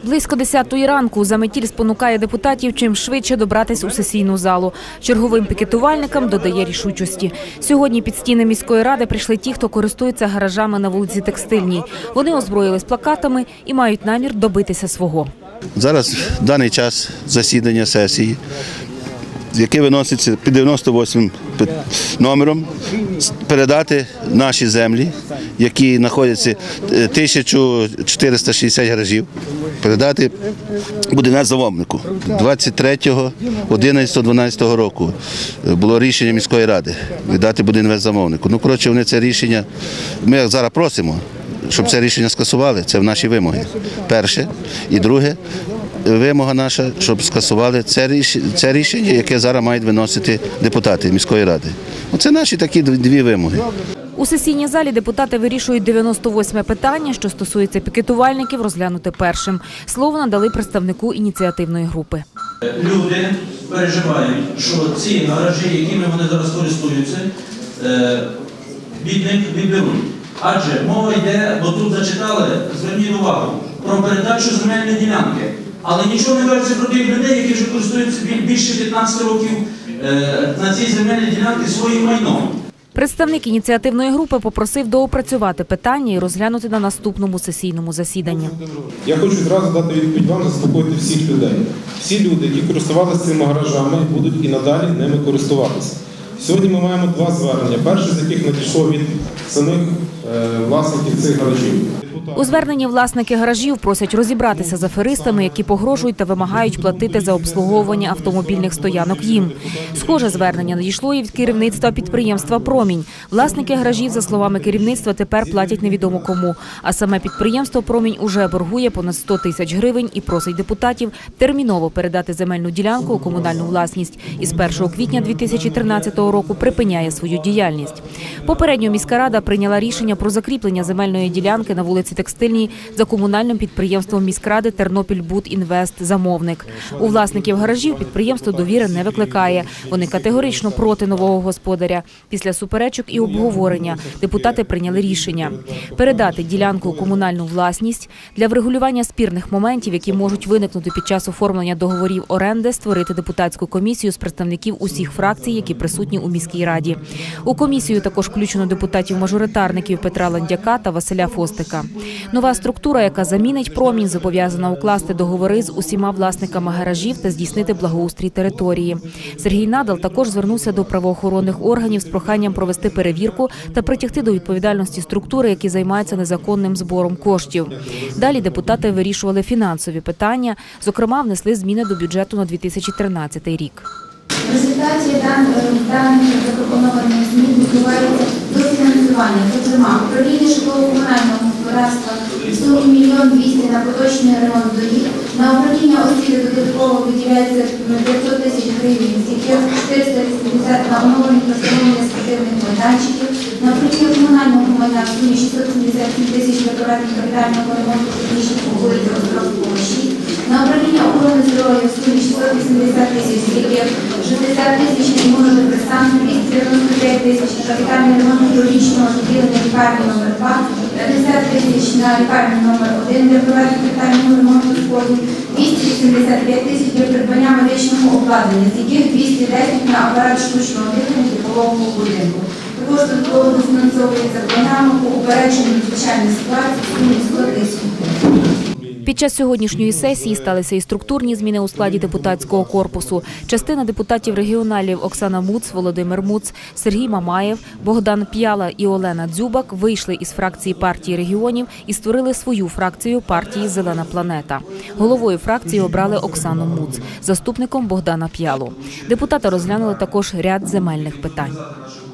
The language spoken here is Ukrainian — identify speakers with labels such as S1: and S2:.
S1: Близько 10-ї ранку заметіль спонукає депутатів чим швидше добратись у сесійну залу. Черговим пікетувальникам додає рішучості. Сьогодні під стіни міської ради прийшли ті, хто користується гаражами на вулиці Текстильній. Вони озброїлись плакатами і мають намір добитися свого.
S2: Зараз в даний час засідання сесії, яке виноситься під 98 номером, передати наші землі, які знаходяться 1460 гаражів, передати будинець-замовнику. 23.11.12 року було рішення міської ради віддати будинець-замовнику. Вони це рішення, ми зараз просимо, щоб це рішення скасували, це в наші вимоги. Перше. І друге, вимога наша, щоб скасували це рішення, яке зараз мають виносити депутати міської ради. Оце наші такі дві вимоги.
S1: У сесійній залі депутати вирішують 98-ме питання, що стосується пікетувальників, розглянути першим. Слово надали представнику ініціативної групи.
S3: Люди переживають, що ці гаражі, якими вони зараз користуються, від них відберуть. Адже мова йде, бо тут зачитали, зверніть увагу, про передачу земельної ділянки. Але нічого не кажеться про тих людей, які вже користуються більше 15 років на цій земельній ділянці своїм майном.
S1: Представник ініціативної групи попросив доопрацювати питання і розглянути на наступному сесійному засіданні.
S4: Я хочу відразу дати відповідь вам, заспокоїти всіх людей. Всі люди, які користувалися цими гаражами, будуть і надалі ними користуватися. Сьогодні ми маємо два звернення. Перше з яких надійшло від самих власників цих гаражів.
S1: У зверненні власники гаражів просять розібратися з аферистами, які погрожують та вимагають платити за обслуговування автомобільних стоянок їм. Схоже звернення надійшло і від керівництва підприємства «Промінь». Власники гаражів, за словами керівництва, тепер платять невідомо кому. А саме підприємство «Промінь» уже боргує понад 100 тисяч гривень і просить депутатів терміново передати земельну ділянку у комунальну власність. І з 1 квітня 2013 року припиняє свою діяльність. Попередньо міська рада прийняла рішення про закріплення земельної ділянки на вулиці Текстильній за комунальним підприємством міськради «Тернопільбудінвест-Замовник». У власників гаражів підприємство довіри не викликає. Вони категорично проти нового господаря. Після суперечок і обговорення депутати прийняли рішення передати ділянку у комунальну власність, для врегулювання спірних моментів, які можуть виникнути під час оформлення договорів оренди, створити депутатську комісію з представників усіх фракцій, які присутні у міській раді. У комісію також включено депутатів-мажоритарників Петра Ландяка та Василя Фостика. Нова структура, яка замінить «Промінь», зобов'язана укласти договори з усіма власниками гаражів та здійснити благоустрій території. Сергій Надал також звернувся до правоохоронних органів з проханням провести перевірку та притягти до відповідальності структури, які займаються незаконним збором коштів. Далі депутати вирішували фінансові питання, зокрема внесли зміни до бюджету на 2013 рік.
S5: В результаті даних запропонованих змін відбувається дофінансування, зокрема, управління житлово-комунального господарства в сумі 1 200 000 на поточний ремонт доріг, на управління освіти додатково виділяється 500 тисяч гривень, з яких 480 на оновлення та встановлення спортивних майданчиків, на управління комунального майна в сумі 677 тисяч для проведення капітального ремонту технічних вулиць Островського 6, на управління охорони здоров'я в сумі 680 тисяч, з яких 60 тисяч на імунодепресанти, 295 тисяч на капітальний ремонт хірургічного відділення лікарні номер 2, 50 тисяч на лікарню номер 1 для проведення капітального ремонту сходів, 285 тисяч для придбання медичного обладнання, з яких 210 на апарат штучного дихання типового будинку. Також додатково дофінансовується програма по упередженню надзвичайних ситуацій в сумі 100 тисяч.
S1: Під час сьогоднішньої сесії сталися і структурні зміни у складі депутатського корпусу. Частина депутатів-регіоналів Оксана Муц, Володимир Муц, Сергій Мамаєв, Богдан П'яла і Олена Дзюбак вийшли із фракції партії регіонів і створили свою фракцію партії «Зелена планета». Головою фракції обрали Оксану Муц, заступником Богдана П'ялу. Депутати розглянули також ряд земельних питань.